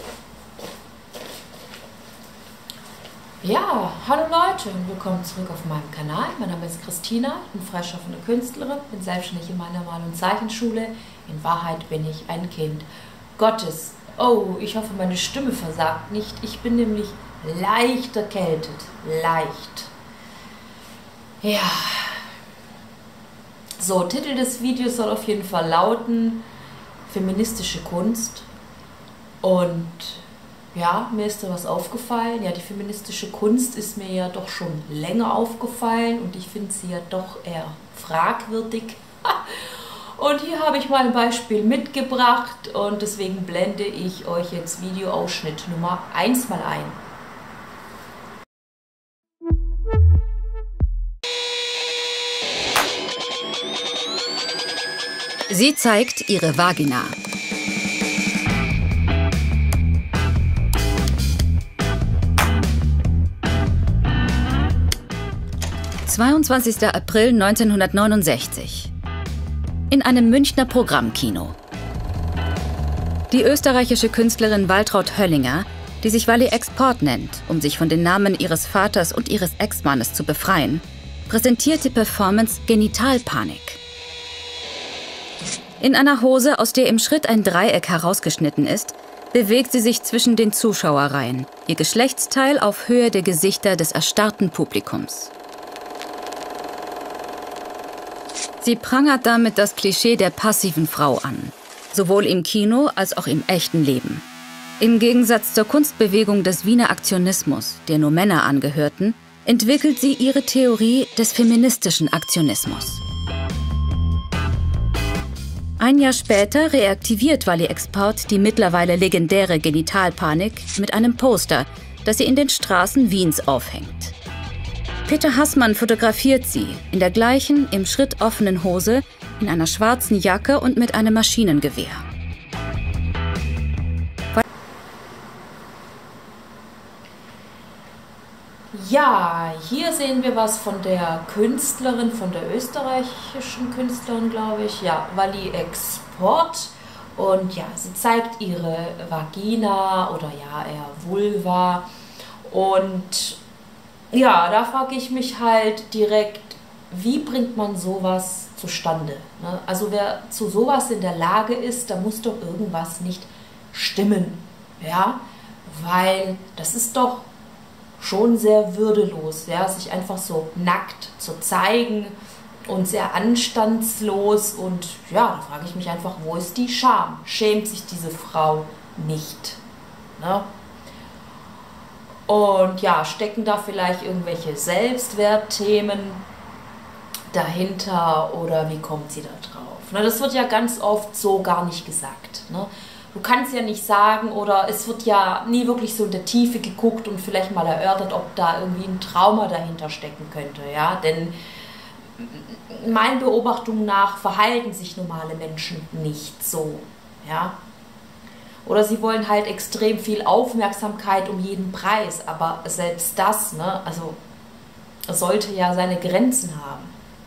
Ja, hallo Leute und willkommen zurück auf meinem Kanal. Mein Name ist Christina, ich bin freischaffende Künstlerin, bin selbstständig in meiner Mal- und Zeichenschule. In Wahrheit bin ich ein Kind Gottes. Oh, ich hoffe, meine Stimme versagt nicht. Ich bin nämlich leicht erkältet. Leicht. Ja. So, Titel des Videos soll auf jeden Fall lauten: Feministische Kunst. Und ja, mir ist da was aufgefallen. Ja, die feministische Kunst ist mir ja doch schon länger aufgefallen und ich finde sie ja doch eher fragwürdig. Und hier habe ich mal ein Beispiel mitgebracht und deswegen blende ich euch jetzt Videoausschnitt Nummer 1 mal ein. Sie zeigt ihre Vagina. »22. April 1969. In einem Münchner Programmkino. Die österreichische Künstlerin Waltraud Höllinger, die sich Wally Export nennt, um sich von den Namen ihres Vaters und ihres Ex-Mannes zu befreien, präsentiert die Performance Genitalpanik. In einer Hose, aus der im Schritt ein Dreieck herausgeschnitten ist, bewegt sie sich zwischen den Zuschauerreihen, ihr Geschlechtsteil auf Höhe der Gesichter des erstarrten Publikums. Sie prangert damit das Klischee der passiven Frau an, sowohl im Kino als auch im echten Leben. Im Gegensatz zur Kunstbewegung des Wiener Aktionismus, der nur Männer angehörten, entwickelt sie ihre Theorie des feministischen Aktionismus. Ein Jahr später reaktiviert Wally Export die mittlerweile legendäre Genitalpanik mit einem Poster, das sie in den Straßen Wiens aufhängt. Peter Haßmann fotografiert sie in der gleichen, im Schritt offenen Hose, in einer schwarzen Jacke und mit einem Maschinengewehr. Ja, hier sehen wir was von der Künstlerin, von der österreichischen Künstlerin, glaube ich. Ja, Wally Export. Und ja, sie zeigt ihre Vagina oder ja, eher Vulva. Und ja, da frage ich mich halt direkt, wie bringt man sowas zustande? Ne? Also wer zu sowas in der Lage ist, da muss doch irgendwas nicht stimmen. Ja, weil das ist doch schon sehr würdelos, ja, sich einfach so nackt zu zeigen und sehr anstandslos. Und ja, da frage ich mich einfach, wo ist die Scham? Schämt sich diese Frau nicht? Ne? Und ja, stecken da vielleicht irgendwelche Selbstwertthemen dahinter oder wie kommt sie da drauf? Ne, das wird ja ganz oft so gar nicht gesagt. Ne? Du kannst ja nicht sagen oder es wird ja nie wirklich so in der Tiefe geguckt und vielleicht mal erörtert, ob da irgendwie ein Trauma dahinter stecken könnte. Ja? Denn meinen Beobachtungen nach verhalten sich normale Menschen nicht so. Ja? Oder sie wollen halt extrem viel Aufmerksamkeit um jeden Preis, aber selbst das, ne, also sollte ja seine Grenzen haben.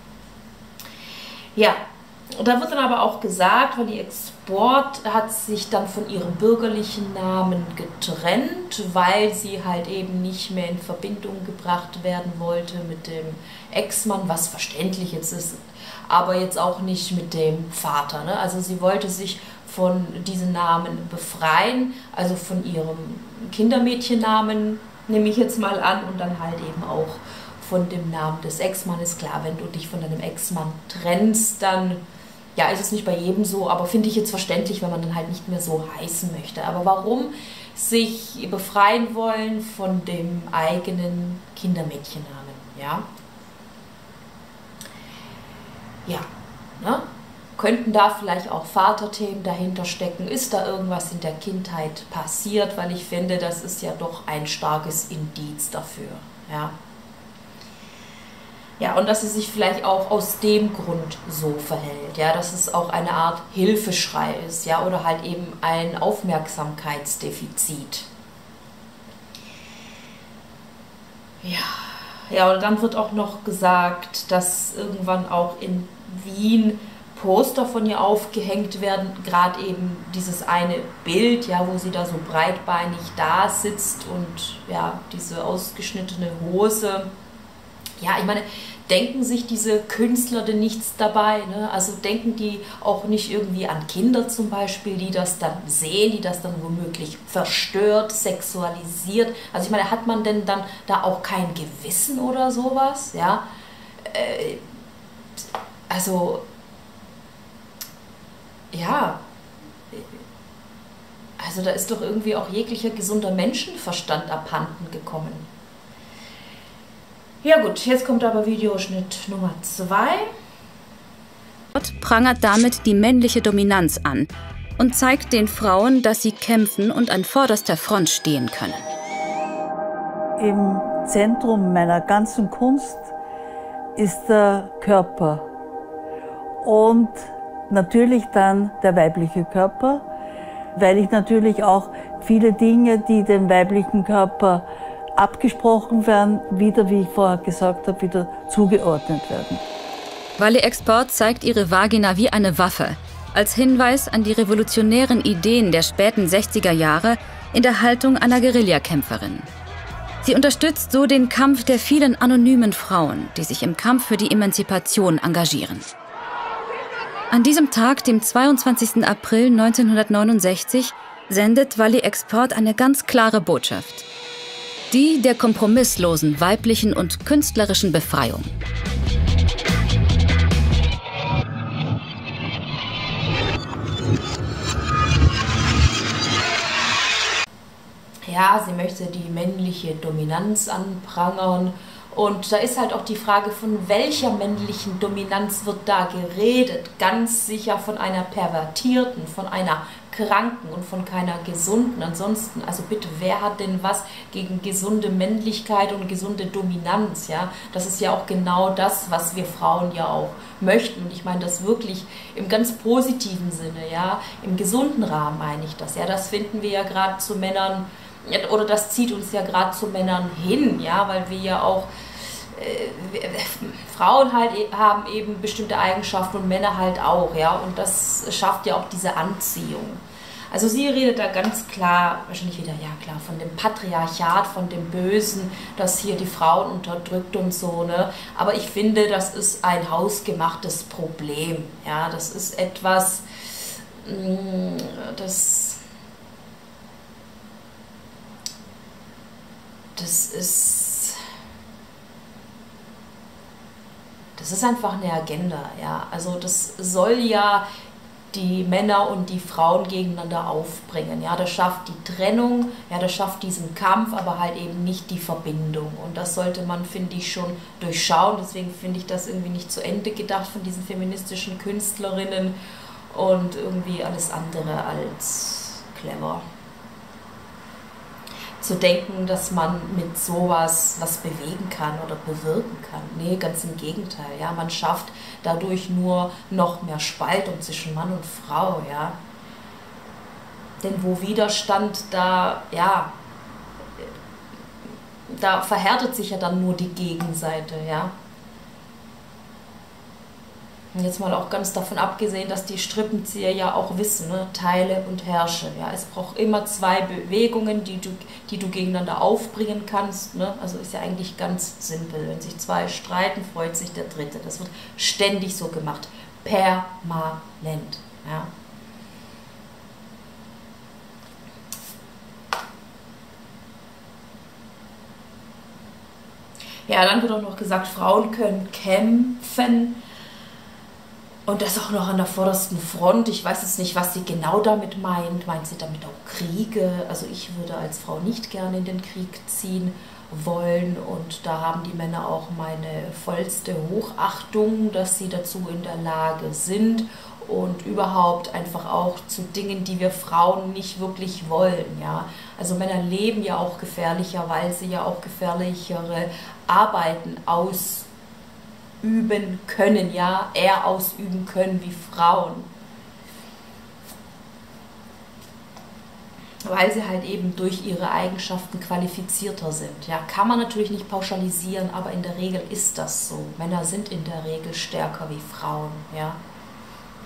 Ja, da wird dann aber auch gesagt, weil die Export hat sich dann von ihrem bürgerlichen Namen getrennt, weil sie halt eben nicht mehr in Verbindung gebracht werden wollte mit dem Ex-Mann, was verständlich jetzt ist, aber jetzt auch nicht mit dem Vater. Ne? Also sie wollte sich von diesem Namen befreien, also von ihrem Kindermädchennamen, nehme ich jetzt mal an, und dann halt eben auch von dem Namen des Ex-Mannes. Klar, wenn du dich von deinem Ex-Mann trennst, dann ja, ist es nicht bei jedem so, aber finde ich jetzt verständlich, wenn man dann halt nicht mehr so heißen möchte. Aber warum sich befreien wollen von dem eigenen Kindermädchennamen, ja? Ja, ne? Könnten da vielleicht auch Vaterthemen dahinter stecken? Ist da irgendwas in der Kindheit passiert? Weil ich finde, das ist ja doch ein starkes Indiz dafür. Ja, ja, und dass sie sich vielleicht auch aus dem Grund so verhält. Ja, dass es auch eine Art Hilfeschrei ist. Ja, oder halt eben ein Aufmerksamkeitsdefizit. Ja, und dann wird auch noch gesagt, dass irgendwann auch in Wien Poster von ihr aufgehängt werden, gerade eben dieses eine Bild, ja, wo sie da so breitbeinig da sitzt und ja, diese ausgeschnittene Hose. Ja, ich meine, denken sich diese Künstler denn nichts dabei? Ne? Also denken die auch nicht irgendwie an Kinder zum Beispiel, die das dann sehen, die das dann womöglich verstört, sexualisiert? Also ich meine, hat man denn dann da auch kein Gewissen oder sowas? Ja, also ja, also da ist doch irgendwie auch jeglicher gesunder Menschenverstand abhanden gekommen. Ja gut, jetzt kommt aber Videoschnitt Nummer 2. Gott prangert damit die männliche Dominanz an und zeigt den Frauen, dass sie kämpfen und an vorderster Front stehen können. Im Zentrum meiner ganzen Kunst ist der Körper und natürlich dann der weibliche Körper, weil ich natürlich auch viele Dinge, die dem weiblichen Körper abgesprochen werden, wieder, wie ich vorher gesagt habe, wieder zugeordnet werden. Wally Export zeigt ihre Vagina wie eine Waffe, als Hinweis an die revolutionären Ideen der späten 60er Jahre in der Haltung einer Guerillakämpferin. Sie unterstützt so den Kampf der vielen anonymen Frauen, die sich im Kampf für die Emanzipation engagieren. An diesem Tag, dem 22. April 1969, sendet Wally Export eine ganz klare Botschaft. Die der kompromisslosen weiblichen und künstlerischen Befreiung. Ja, sie möchte die männliche Dominanz anprangern. Und da ist halt auch die Frage, von welcher männlichen Dominanz wird da geredet? Ganz sicher von einer pervertierten, von einer kranken und von keiner gesunden. Ansonsten, also bitte, wer hat denn was gegen gesunde Männlichkeit und gesunde Dominanz? Ja, das ist ja auch genau das, was wir Frauen ja auch möchten. Und ich meine das wirklich im ganz positiven Sinne, ja, im gesunden Rahmen meine ich das. Ja, das finden wir ja gerade zu Männern, oder das zieht uns ja gerade zu Männern hin, ja, weil wir ja auch Frauen halt haben eben bestimmte Eigenschaften und Männer halt auch, ja, und das schafft ja auch diese Anziehung. Also sie redet da ganz klar, wahrscheinlich wieder, ja klar, von dem Patriarchat, von dem Bösen, das hier die Frauen unterdrückt und so, ne, aber ich finde, das ist ein hausgemachtes Problem, ja, das ist etwas, das ist einfach eine Agenda, ja. Also das soll ja die Männer und die Frauen gegeneinander aufbringen, ja. Das schafft die Trennung, ja, das schafft diesen Kampf, aber halt eben nicht die Verbindung. Und das sollte man, finde ich, schon durchschauen. Deswegen finde ich das irgendwie nicht zu Ende gedacht von diesen feministischen Künstlerinnen und irgendwie alles andere als clever. Zu denken, dass man mit sowas was bewegen kann oder bewirken kann. Nee, ganz im Gegenteil. Ja, man schafft dadurch nur noch mehr Spaltung zwischen Mann und Frau. Ja. Denn wo Widerstand, da verhärtet sich ja dann nur die Gegenseite. Ja. Und jetzt mal auch ganz davon abgesehen, dass die Strippenzieher ja auch wissen, ne? Teile und herrsche. Ja? Es braucht immer zwei Bewegungen, die du gegeneinander aufbringen kannst. Ne? Also ist ja eigentlich ganz simpel. Wenn sich zwei streiten, freut sich der Dritte. Das wird ständig so gemacht. Permanent. Ja? Ja, dann wird auch noch gesagt, Frauen können kämpfen. Und das auch noch an der vordersten Front. Ich weiß jetzt nicht, was sie genau damit meint. Meint sie damit auch Kriege? Also ich würde als Frau nicht gerne in den Krieg ziehen wollen. Und da haben die Männer auch meine vollste Hochachtung, dass sie dazu in der Lage sind. Und überhaupt einfach auch zu Dingen, die wir Frauen nicht wirklich wollen. Ja? Also Männer leben ja auch gefährlicher, weil sie ja auch gefährlichere Arbeiten ausüben können, ja, eher ausüben können wie Frauen. Weil sie halt eben durch ihre Eigenschaften qualifizierter sind. Ja, kann man natürlich nicht pauschalisieren, aber in der Regel ist das so. Männer sind in der Regel stärker wie Frauen, ja.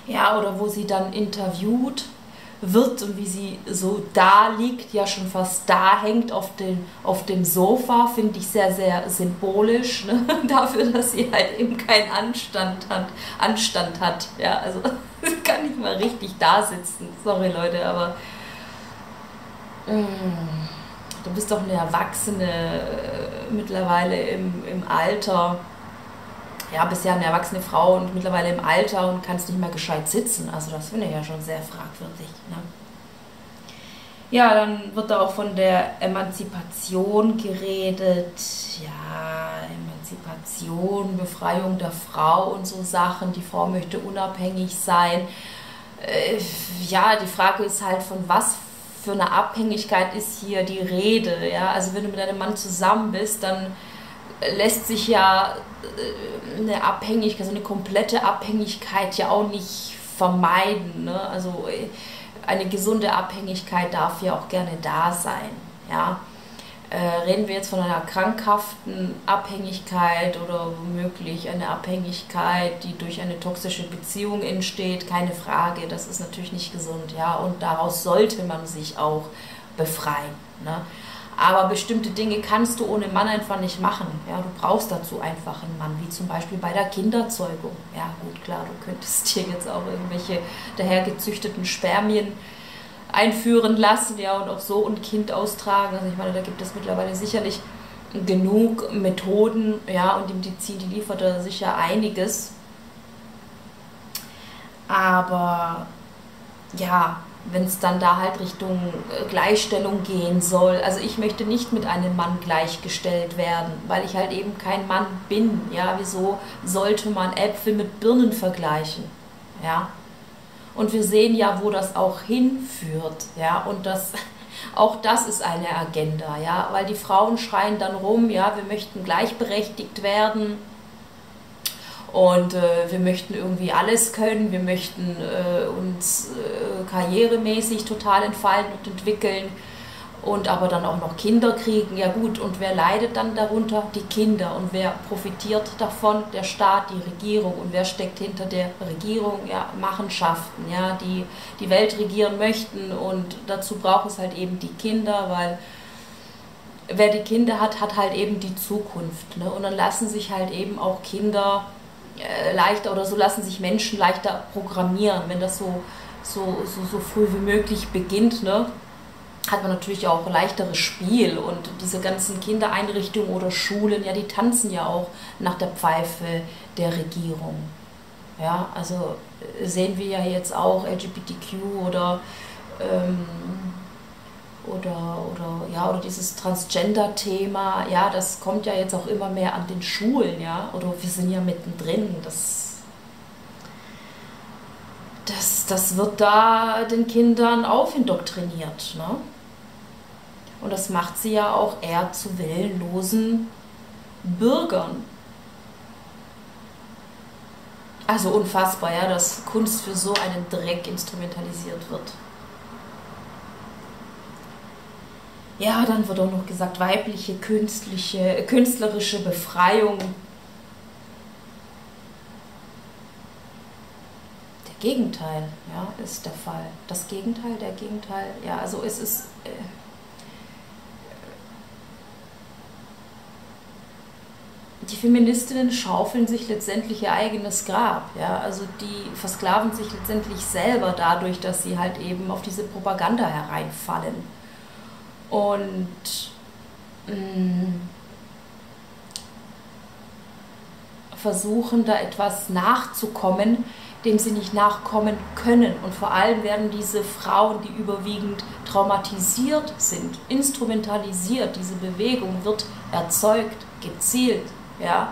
Ja, oder wo sie dann interviewt wird und wie sie so da liegt, ja schon fast da hängt auf dem Sofa, finde ich sehr, sehr symbolisch, ne? Dafür, dass sie halt eben keinen Anstand hat. Ja, also sie kann nicht mal richtig da sitzen. Sorry Leute, aber du bist doch eine Erwachsene mittlerweile im Alter. Ja, bist ja eine erwachsene Frau und mittlerweile im Alter und kannst nicht mehr gescheit sitzen. Also das finde ich ja schon sehr fragwürdig. Ne? Ja, dann wird da auch von der Emanzipation geredet. Ja, Emanzipation, Befreiung der Frau und so Sachen. Die Frau möchte unabhängig sein. Ja, die Frage ist halt, von was für eine Abhängigkeit ist hier die Rede. Ja? Also wenn du mit einem Mann zusammen bist, dann lässt sich ja eine Abhängigkeit, so eine komplette Abhängigkeit ja auch nicht vermeiden. Ne? Also eine gesunde Abhängigkeit darf ja auch gerne da sein. Ja? Reden wir jetzt von einer krankhaften Abhängigkeit oder womöglich eine Abhängigkeit, die durch eine toxische Beziehung entsteht, keine Frage, das ist natürlich nicht gesund. Ja? Und daraus sollte man sich auch befreien. Ne? Aber bestimmte Dinge kannst du ohne Mann einfach nicht machen. Ja, du brauchst dazu einfach einen Mann, wie zum Beispiel bei der Kinderzeugung. Ja gut, klar, du könntest dir jetzt auch irgendwelche dahergezüchteten Spermien einführen lassen, ja, und auch so ein Kind austragen. Also ich meine, da gibt es mittlerweile sicherlich genug Methoden, ja, und die Medizin, die liefert da sicher einiges. Aber ja, wenn es dann da halt Richtung Gleichstellung gehen soll. Also ich möchte nicht mit einem Mann gleichgestellt werden, weil ich halt eben kein Mann bin. Ja, wieso sollte man Äpfel mit Birnen vergleichen? Ja, und wir sehen ja, wo das auch hinführt. Ja, und auch das ist eine Agenda. Ja, weil die Frauen schreien dann rum, ja, wir möchten gleichberechtigt werden. Und wir möchten irgendwie alles können, wir möchten uns karrieremäßig total entfalten und entwickeln und aber dann auch noch Kinder kriegen. Ja gut, und wer leidet dann darunter? Die Kinder. Und wer profitiert davon? Der Staat, die Regierung. Und wer steckt hinter der Regierung? Ja, Machenschaften, ja, die die Welt regieren möchten. Und dazu braucht es halt eben die Kinder, weil wer die Kinder hat, hat halt eben die Zukunft. Ne? Und dann lassen sich halt eben auch Kinder leichter oder so lassen sich Menschen leichter programmieren, wenn das so früh wie möglich beginnt, ne? Hat man natürlich auch leichteres Spiel und diese ganzen Kindereinrichtungen oder Schulen, ja, die tanzen ja auch nach der Pfeife der Regierung. Ja, also sehen wir ja jetzt auch LGBTQ oder dieses Transgender-Thema, ja, das kommt ja jetzt auch immer mehr an den Schulen, ja, oder wir sind ja mittendrin, das wird da den Kindern aufindoktriniert, ne? Und das macht sie ja auch eher zu willenlosen Bürgern. Also unfassbar, ja, dass Kunst für so einen Dreck instrumentalisiert wird. Ja, dann wird auch noch gesagt, weibliche, künstlerische Befreiung. Der Gegenteil, ja, ist der Fall. Das Gegenteil, der Gegenteil, ja, also es ist... Die Feministinnen schaufeln sich letztendlich ihr eigenes Grab, ja, also die versklaven sich letztendlich selber dadurch, dass sie halt eben auf diese Propaganda hereinfallen. Und versuchen da etwas nachzukommen, dem sie nicht nachkommen können. Und vor allem werden diese Frauen, die überwiegend traumatisiert sind, instrumentalisiert, diese Bewegung wird erzeugt, gezielt, ja.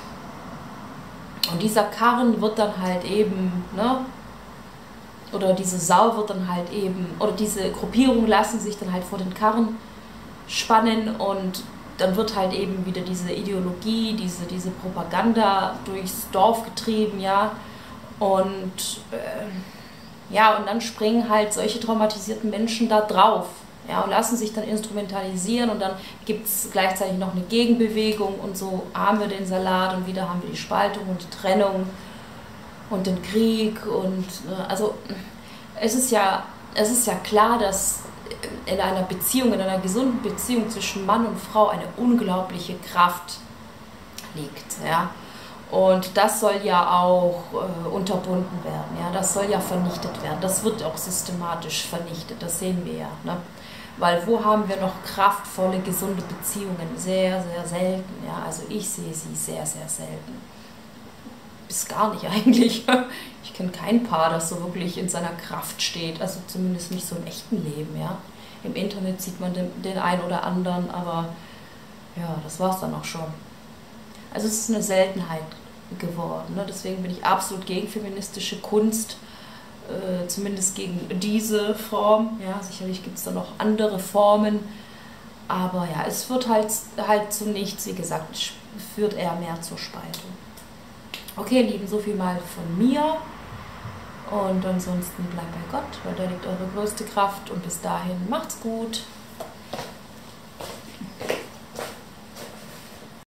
Und dieser Karren wird dann halt eben, ne, oder diese Sau wird dann halt eben, oder diese Gruppierungen lassen sich dann halt vor den Karren spannen und dann wird halt eben wieder diese Ideologie, diese Propaganda durchs Dorf getrieben, ja. Und ja, und dann springen halt solche traumatisierten Menschen da drauf, ja, und lassen sich dann instrumentalisieren und dann gibt es gleichzeitig noch eine Gegenbewegung und so haben wir den Salat und wieder haben wir die Spaltung und die Trennung. und den Krieg und also es ist ja klar, dass in einer Beziehung, in einer gesunden Beziehung zwischen Mann und Frau eine unglaubliche Kraft liegt, ja. Und das soll ja auch unterbunden werden, ja. Das soll ja vernichtet werden. Das wird auch systematisch vernichtet, das sehen wir ja, ne? Weil wo haben wir noch kraftvolle, gesunde Beziehungen? Sehr, sehr selten, ja. Also ich sehe sie sehr, sehr selten. Bis gar nicht eigentlich. Ich kenne kein Paar, das so wirklich in seiner Kraft steht, also zumindest nicht so im echten Leben, ja. Im Internet sieht man den einen oder anderen, aber ja, das war es dann auch schon. Also es ist eine Seltenheit geworden, ne? Deswegen bin ich absolut gegen feministische Kunst, zumindest gegen diese Form. Ja, sicherlich gibt es da noch andere Formen, aber ja, es wird halt zu nichts, wie gesagt, es führt eher mehr zur Spaltung. Okay, ihr Lieben, so viel mal von mir. Und ansonsten bleibt bei Gott, weil da liegt eure größte Kraft. Und bis dahin, macht's gut.